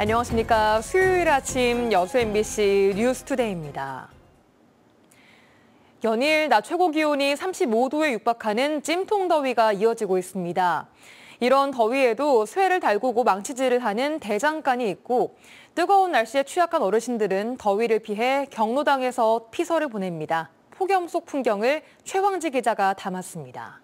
안녕하십니까. 수요일 아침 여수 MBC 뉴스투데이입니다. 연일 낮 최고 기온이 35도에 육박하는 찜통 더위가 이어지고 있습니다. 이런 더위에도 쇠를 달구고 망치질을 하는 대장간이 있고 뜨거운 날씨에 취약한 어르신들은 더위를 피해 경로당에서 피서를 보냅니다. 폭염 속 풍경을 최황지 기자가 담았습니다.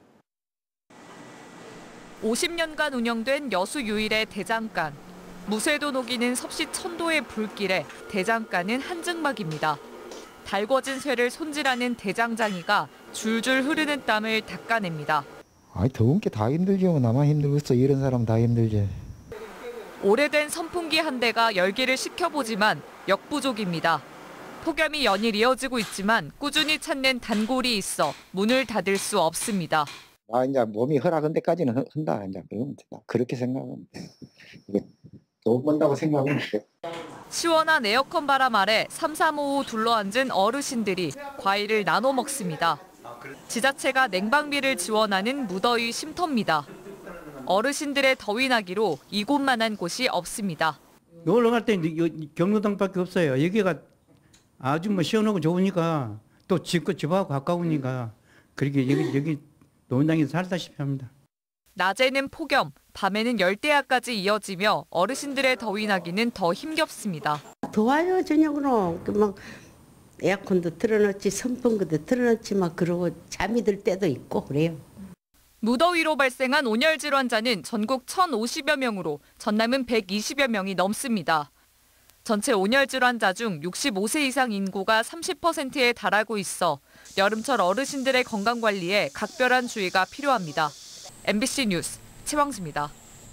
50년간 운영된 여수 유일의 대장간. 무쇠도 녹이는 섭씨 1000도의 불길에 대장간은 한증막입니다. 달궈진 쇠를 손질하는 대장장이가 줄줄 흐르는 땀을 닦아냅니다. 더운 게 다 힘들죠. 나만 힘들겠어. 이런 사람 다 힘들지. 오래된 선풍기 한 대가 열기를 식혀보지만 역부족입니다. 폭염이 연일 이어지고 있지만 꾸준히 찾는 단골이 있어 문을 닫을 수 없습니다. 이제 몸이 허락한 데까지는 한다. 이제 그렇게 생각하면 돼. 돈 번다고 생각하면 돼. 시원한 에어컨 바람 아래 삼삼오오 둘러앉은 어르신들이 과일을 나눠 먹습니다. 지자체가 냉방비를 지원하는 무더위 쉼터입니다. 어르신들의 더위 나기로 이곳만한 곳이 없습니다. 놀러 갈 때 경로당밖에 없어요. 여기가 아주 시원하고 좋으니까 또 집하고 가까우니까 그렇게 여기 논당에서 살다시피 합니다. 낮에는 폭염, 밤에는 열대야까지 이어지며 어르신들의 더위 나기는 더 힘겹습니다. 더워요 저녁으로. 막 에어컨도 틀어놓지 선풍기도 틀어놓지 막 그러고 잠이 들 때도 있고 그래요. 무더위로 발생한 온열 질환자는 전국 1,050여 명으로 전남은 120여 명이 넘습니다. 전체 온열 질환자 중 65세 이상 인구가 30%에 달하고 있어 여름철 어르신들의 건강 관리에 각별한 주의가 필요합니다. MBC 뉴스 최황지입니다.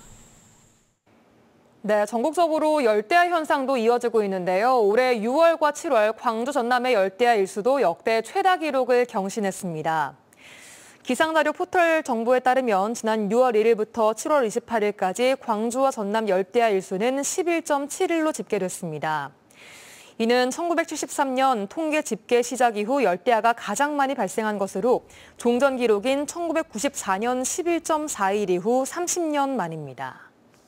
네, 전국적으로 열대야 현상도 이어지고 있는데요. 올해 6월과 7월 광주 전남의 열대야 일수도 역대 최다 기록을 경신했습니다. 기상자료 포털 정보에 따르면 지난 6월 1일부터 7월 28일까지 광주와 전남 열대야 일수는 11.7일로 집계됐습니다. 이는 1973년 통계 집계 시작 이후 열대야가 가장 많이 발생한 것으로 종전 기록인 1994년 11.4일 이후 30년 만입니다.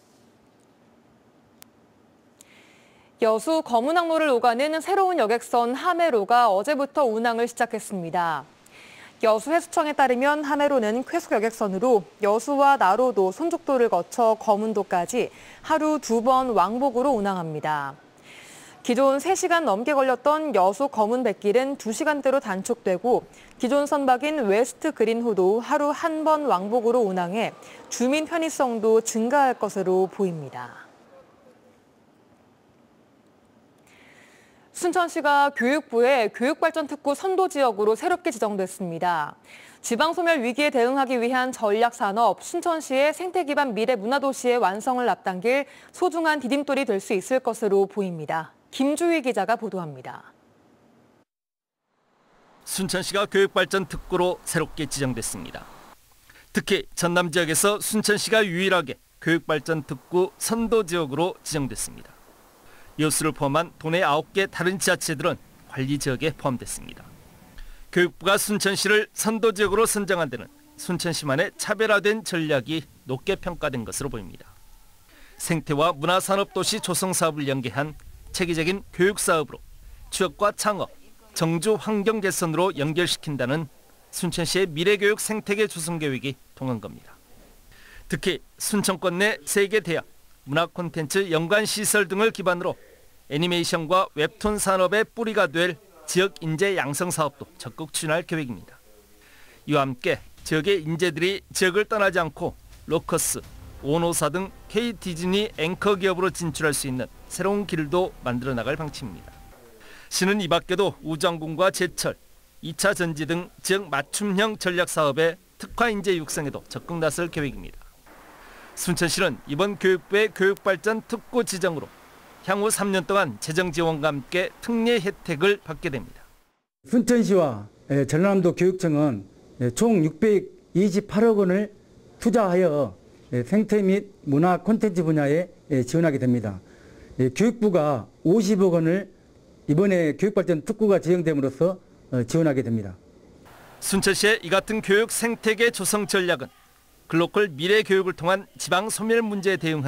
여수 검은항로를 오가는 새로운 여객선 하메로가 어제부터 운항을 시작했습니다. 여수해수청에 따르면 하메로는 쾌속 여객선으로 여수와 나로도, 손족도를 거쳐 거문도까지 하루 2번 왕복으로 운항합니다. 기존 3시간 넘게 걸렸던 여수 검은백길은 2시간대로 단축되고 기존 선박인 웨스트 그린호도 하루 1번 왕복으로 운항해 주민 편의성도 증가할 것으로 보입니다. 순천시가 교육부의 교육발전특구 선도지역으로 새롭게 지정됐습니다. 지방소멸 위기에 대응하기 위한 전략산업 순천시의 생태기반 미래문화도시의 완성을 앞당길 소중한 디딤돌이 될 수 있을 것으로 보입니다. 김주희 기자가 보도합니다. 순천시가 교육발전특구로 새롭게 지정됐습니다. 특히 전남 지역에서 순천시가 유일하게 교육발전특구 선도지역으로 지정됐습니다. 여수를 포함한 도내 9개 다른 지자체들은 관리지역에 포함됐습니다. 교육부가 순천시를 선도지역으로 선정한 데는 순천시만의 차별화된 전략이 높게 평가된 것으로 보입니다. 생태와 문화산업도시 조성사업을 연계한 체계적인 교육사업으로 취업과 창업, 정주 환경 개선으로 연결시킨다는 순천시의 미래교육 생태계 조성계획이 통한 겁니다. 특히 순천권 내 3개 대학, 문화 콘텐츠 연관시설 등을 기반으로 애니메이션과 웹툰 산업의 뿌리가 될 지역 인재 양성 사업도 적극 추진할 계획입니다. 이와 함께 지역의 인재들이 지역을 떠나지 않고 로커스, 오노사 등 K-디즈니 앵커 기업으로 진출할 수 있는 새로운 길도 만들어 나갈 방침입니다. 시는 이 밖에도 우주항공과 제철, 2차 전지 등 지역 맞춤형 전략 사업의 특화 인재 육성에도 적극 나설 계획입니다. 순천시는 이번 교육부의 교육발전 특구 지정으로 향후 3년 동안 재정 지원과 함께 특례 혜택을 받게 됩니다. 순천시와 전라남도 교육청은 총 628억 원을 투자하여 생태 및 문화 콘텐츠 분야에 지원하게 됩니다. 교육부가 50억 원을 이번에 교육발전 특구가 지정됨으로써 지원하게 됩니다. 순천시의 이 같은 교육 생태계 조성 전략은 글로컬 미래 교육을 통한 지방 소멸 문제에 대응하는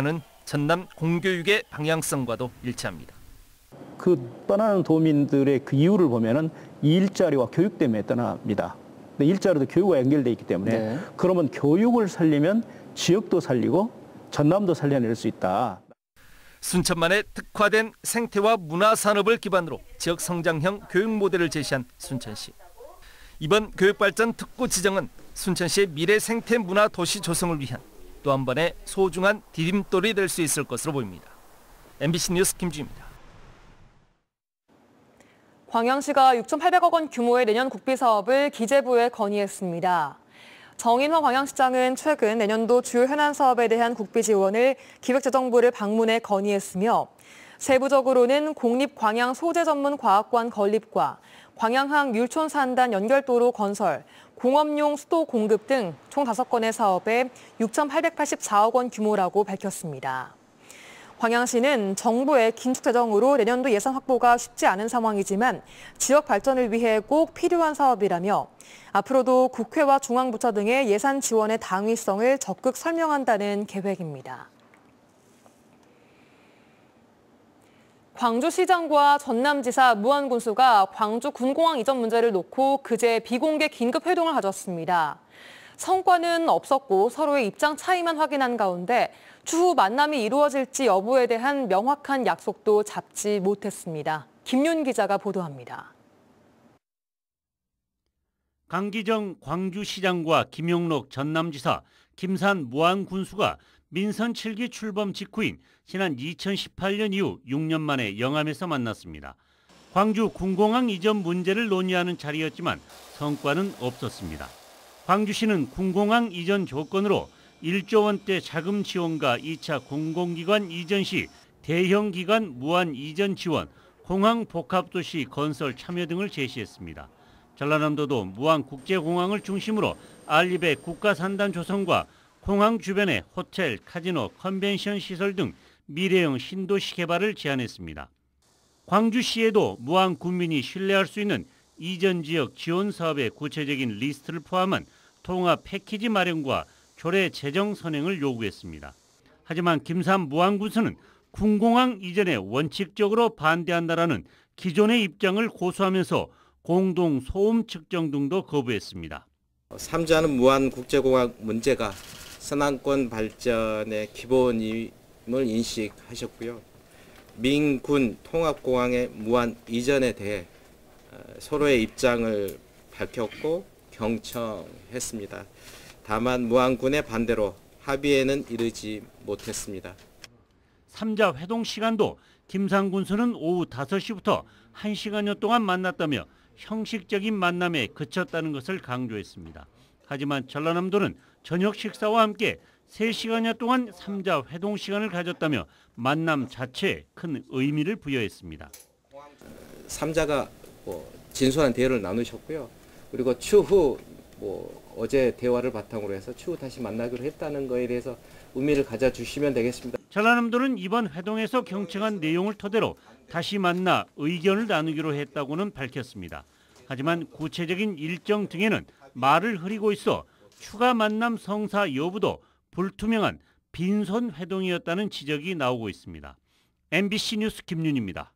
전남 공교육의 방향성과도 일치합니다. 그 떠나는 도민들의 그 이유를 보면은 일자리와 교육 때문에 떠납니다. 근데 일자리도 교육과 연결돼 있기 때문에 그러면 교육을 살리면 지역도 살리고 전남도 살려낼 수 있다. 순천만의 특화된 생태와 문화산업을 기반으로 지역 성장형 교육 모델을 제시한 순천시. 이번 교육발전 특구 지정은 순천시의 미래 생태 문화 도시 조성을 위한 또 한 번의 소중한 디딤돌이 될 수 있을 것으로 보입니다. MBC 뉴스 김주희입니다. 광양시가 6,800억 원 규모의 내년 국비 사업을 기재부에 건의했습니다. 정인화 광양시장은 최근 내년도 주요 현안 사업에 대한 국비 지원을 기획재정부를 방문해 건의했으며 세부적으로는 공립광양 소재전문과학관 건립과 광양항 율촌산단 연결도로 건설, 공업용 수도 공급 등 총 5건의 사업에 6,884억 원 규모라고 밝혔습니다. 광양시는 정부의 긴축 재정으로 내년도 예산 확보가 쉽지 않은 상황이지만 지역 발전을 위해 꼭 필요한 사업이라며 앞으로도 국회와 중앙부처 등의 예산 지원의 당위성을 적극 설명한다는 계획입니다. 광주시장과 전남지사 무안군수가 광주 군공항 이전 문제를 놓고 그제 비공개 긴급 회동을 가졌습니다. 성과는 없었고 서로의 입장 차이만 확인한 가운데 추후 만남이 이루어질지 여부에 대한 명확한 약속도 잡지 못했습니다. 김윤 기자가 보도합니다. 강기정 광주시장과 김용록 전남지사, 김산 무안군수가 민선 7기 출범 직후인 지난 2018년 이후 6년 만에 영암에서 만났습니다. 광주 군공항 이전 문제를 논의하는 자리였지만 성과는 없었습니다. 광주시는 군공항 이전 조건으로 1조 원대 자금 지원과 2차 공공기관 이전 시 대형 기관 무한 이전 지원, 공항 복합도시 건설 참여 등을 제시했습니다. 전라남도도 무안국제공항을 중심으로 알리베 국가산단 조성과 공항 주변의 호텔, 카지노, 컨벤션 시설 등 미래형 신도시 개발을 제안했습니다. 광주시에도 무안 군민이 신뢰할 수 있는 이전 지역 지원 사업의 구체적인 리스트를 포함한 통합 패키지 마련과 조례 제정 선행을 요구했습니다. 하지만 김산 무안군수는 군공항 이전에 원칙적으로 반대한다라는 기존의 입장을 고수하면서 공동 소음 측정 등도 거부했습니다. 삼자는 무안국제공항 문제가 선안권 발전의 기본임을 인식하셨고요. 민군 통합공항의 무안 이전에 대해 서로의 입장을 밝혔고 경청했습니다. 다만 무안군의 반대로 합의에는 이르지 못했습니다. 3자 회동 시간도 김산 군수는 오후 5시부터 1시간여 동안 만났다며 형식적인 만남에 그쳤다는 것을 강조했습니다. 하지만 전라남도는 저녁 식사와 함께 3시간여 동안 3자 회동 시간을 가졌다며 만남 자체에 큰 의미를 부여했습니다. 3자가 진솔한 대화를 나누셨고요. 그리고 추후 어제 대화를 바탕으로 해서 추후 다시 만나기로 했다는 거에 대해서 의미를 가져주시면 되겠습니다. 전라남도는 이번 회동에서 경청한 내용을 토대로 다시 만나 의견을 나누기로 했다고는 밝혔습니다. 하지만 구체적인 일정 등에는 말을 흐리고 있어 추가 만남 성사 여부도 불투명한 빈손 회동이었다는 지적이 나오고 있습니다. MBC 뉴스 김윤입니다.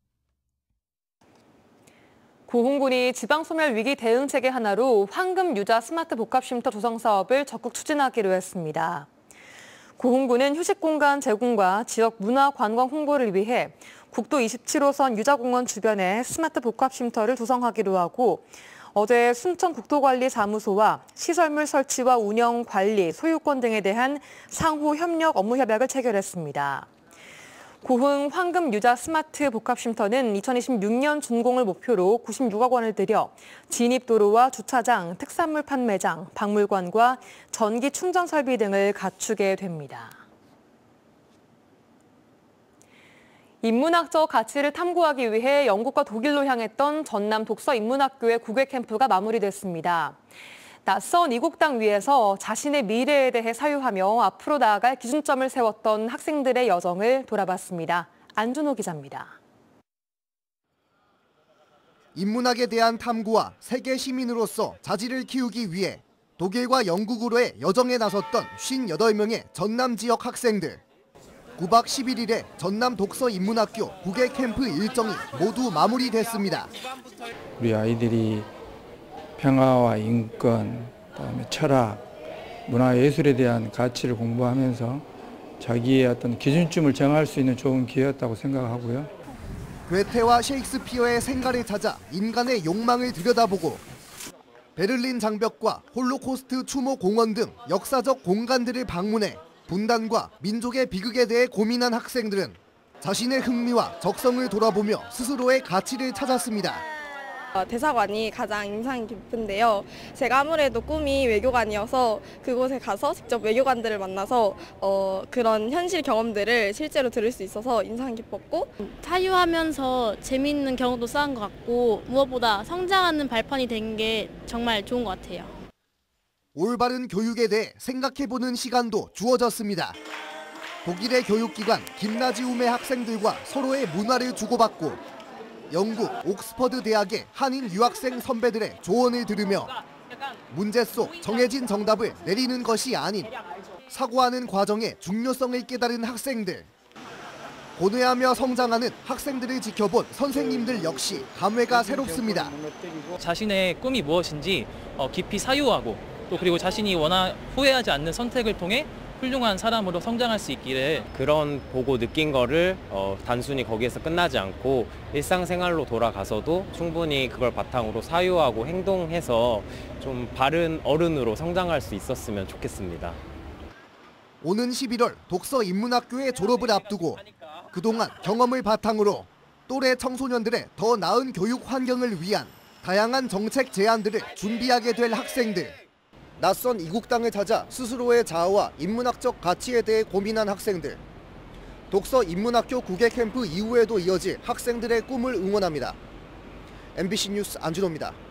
고흥군이 지방소멸 위기 대응 체계 하나로 황금 유자 스마트 복합쉼터 조성 사업을 적극 추진하기로 했습니다. 고흥군은 휴식공간 제공과 지역 문화 관광 홍보를 위해 국도 27호선 유자공원 주변에 스마트 복합쉼터를 조성하기로 하고 어제 순천국토관리사무소와 시설물 설치와 운영, 관리, 소유권 등에 대한 상호 협력 업무 협약을 체결했습니다. 고흥 황금 유자 스마트 복합쉼터는 2026년 준공을 목표로 96억 원을 들여 진입도로와 주차장, 특산물 판매장, 박물관과 전기 충전 설비 등을 갖추게 됩니다. 인문학적 가치를 탐구하기 위해 영국과 독일로 향했던 전남 독서인문학교의 국외 캠프가 마무리됐습니다. 낯선 이국 땅 위에서 자신의 미래에 대해 사유하며 앞으로 나아갈 기준점을 세웠던 학생들의 여정을 돌아봤습니다. 안준호 기자입니다. 인문학에 대한 탐구와 세계 시민으로서 자질을 키우기 위해 독일과 영국으로의 여정에 나섰던 58명의 전남 지역 학생들. 9박 11일의 전남 독서 인문학교 국외 캠프 일정이 모두 마무리됐습니다. 우리 아이들이 평화와 인권, 그다음에 철학, 문화예술에 대한 가치를 공부하면서 자기의 어떤 기준점을 정할 수 있는 좋은 기회였다고 생각하고요. 괴테와 셰익스피어의 생가를 찾아 인간의 욕망을 들여다보고 베를린 장벽과 홀로코스트 추모 공원 등 역사적 공간들을 방문해 분단과 민족의 비극에 대해 고민한 학생들은 자신의 흥미와 적성을 돌아보며 스스로의 가치를 찾았습니다. 대사관이 가장 인상 깊은데요. 제가 아무래도 꿈이 외교관이어서 그곳에 가서 직접 외교관들을 만나서 그런 현실 경험들을 실제로 들을 수 있어서 인상 깊었고, 사유하면서 재미있는 경험도 쌓은 것 같고 무엇보다 성장하는 발판이 된 게 정말 좋은 것 같아요. 올바른 교육에 대해 생각해보는 시간도 주어졌습니다. 독일의 교육기관 김나지움의 학생들과 서로의 문화를 주고받고 영국 옥스퍼드 대학의 한인 유학생 선배들의 조언을 들으며 문제 속 정해진 정답을 내리는 것이 아닌 사고하는 과정의 중요성을 깨달은 학생들. 고뇌하며 성장하는 학생들을 지켜본 선생님들 역시 감회가 새롭습니다. 자신의 꿈이 무엇인지 깊이 사유하고 또 그리고 자신이 후회하지 않는 선택을 통해 훌륭한 사람으로 성장할 수 있기를, 그런 보고 느낀 거를 단순히 거기에서 끝나지 않고 일상생활로 돌아가서도 충분히 그걸 바탕으로 사유하고 행동해서 좀 바른 어른으로 성장할 수 있었으면 좋겠습니다. 오는 11월 독서 인문학교의 졸업을 앞두고 그동안 경험을 바탕으로 또래 청소년들의 더 나은 교육 환경을 위한 다양한 정책 제안들을 준비하게 될 학생들. 낯선 이국 땅을 찾아 스스로의 자아와 인문학적 가치에 대해 고민한 학생들. 독서 인문학교 국외 캠프 이후에도 이어질 학생들의 꿈을 응원합니다. MBC 뉴스 안준호입니다.